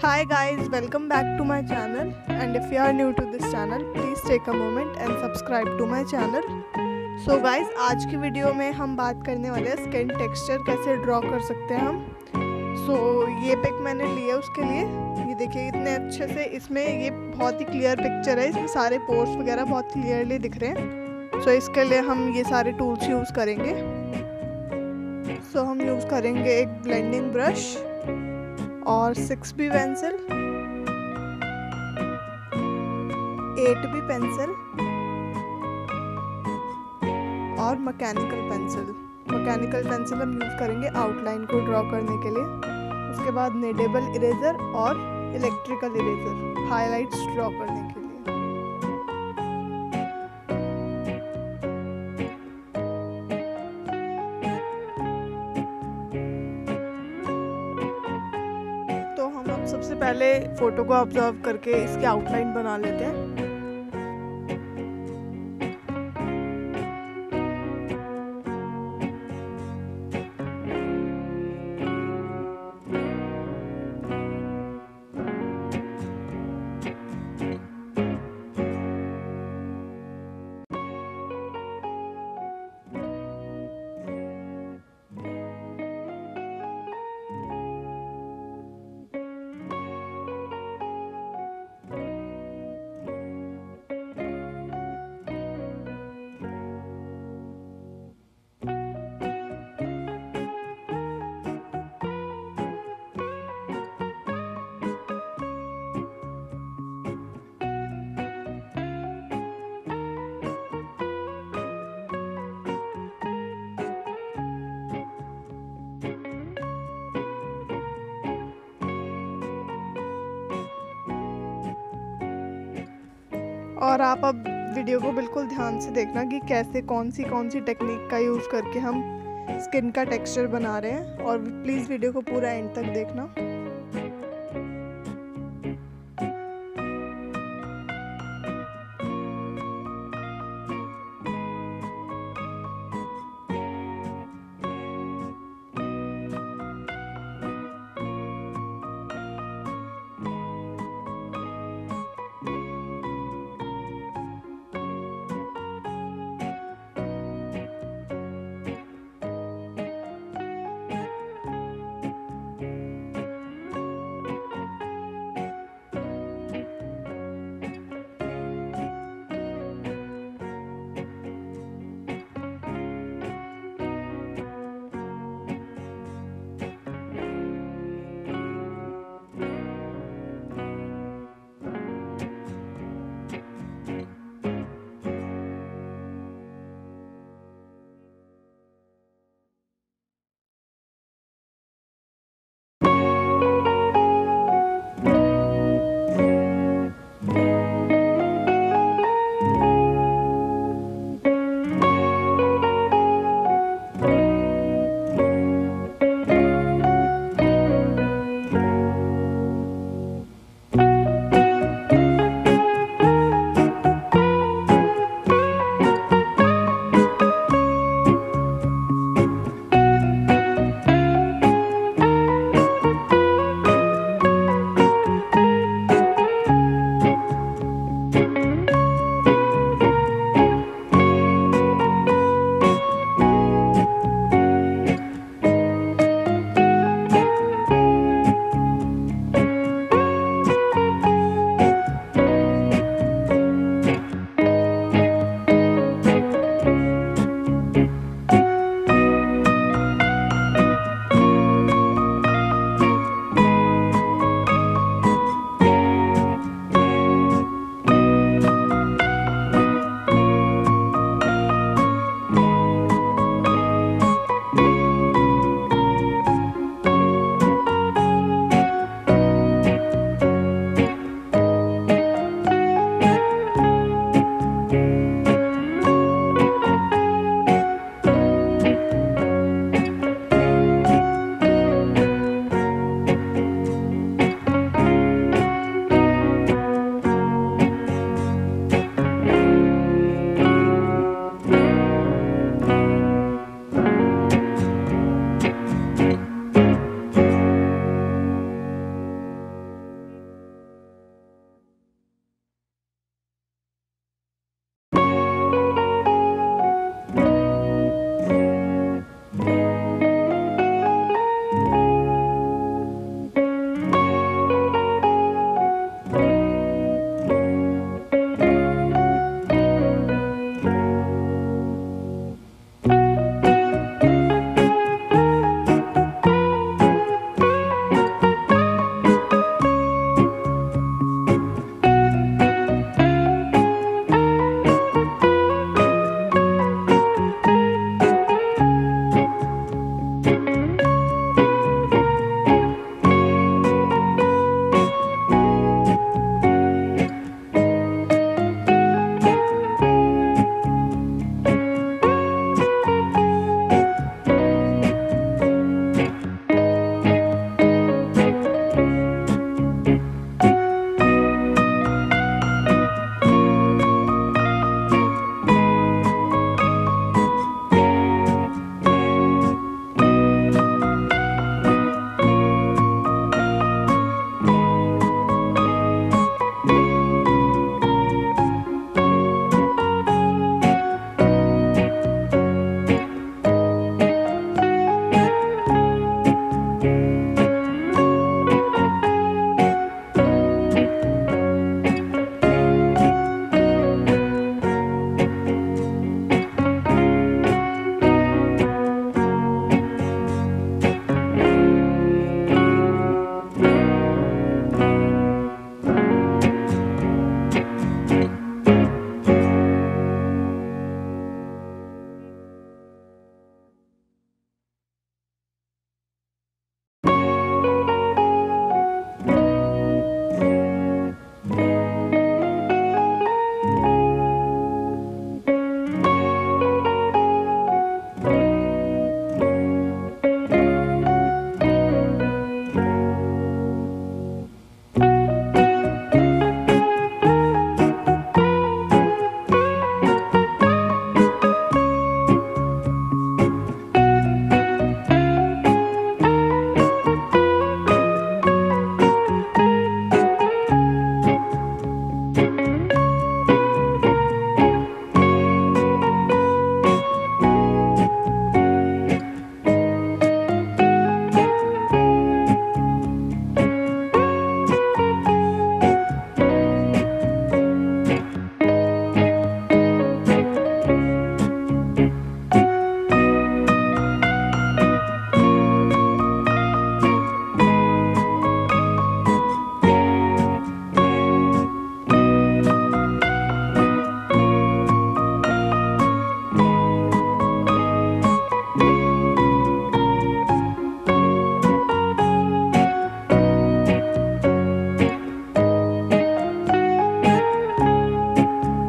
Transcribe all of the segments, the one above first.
Hi guys, welcome back to my channel, and if you are new to this channel please take a moment and subscribe to my channel. So guys, आज की video में हम बात करने वाले हैं skin texture कैसे draw कर सकते हैं हम। ये पिक मैंने लिया उसके लिए, ये देखिए इतने अच्छे से इसमें ये बहुत ही क्लियर पिक्चर है, इसमें सारे पोर्स वगैरह बहुत क्लियरली दिख रहे हैं। इसके लिए हम ये सारे टूल्स यूज़ करेंगे। हम यूज़ करेंगे एक ब्लेंडिंग ब्रश और 6B पेंसिल, 8B पेंसिल और मैकेनिकल पेंसिल। मैकेनिकल पेंसिल हम यूज़ करेंगे आउटलाइन को ड्रॉ करने के लिए। उसके बाद नेडेबल इरेजर और इलेक्ट्रिकल इरेजर हाइलाइट्स ड्रॉ करने के लिए। तो हम अब सबसे पहले फ़ोटो को ऑब्जर्व करके इसकी आउटलाइन बना लेते हैं। और आप अब वीडियो को बिल्कुल ध्यान से देखना कि कैसे कौन सी टेक्निक का यूज़ करके हम स्किन का टेक्सचर बना रहे हैं, और प्लीज़ वीडियो को पूरा एंड तक देखना।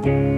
है।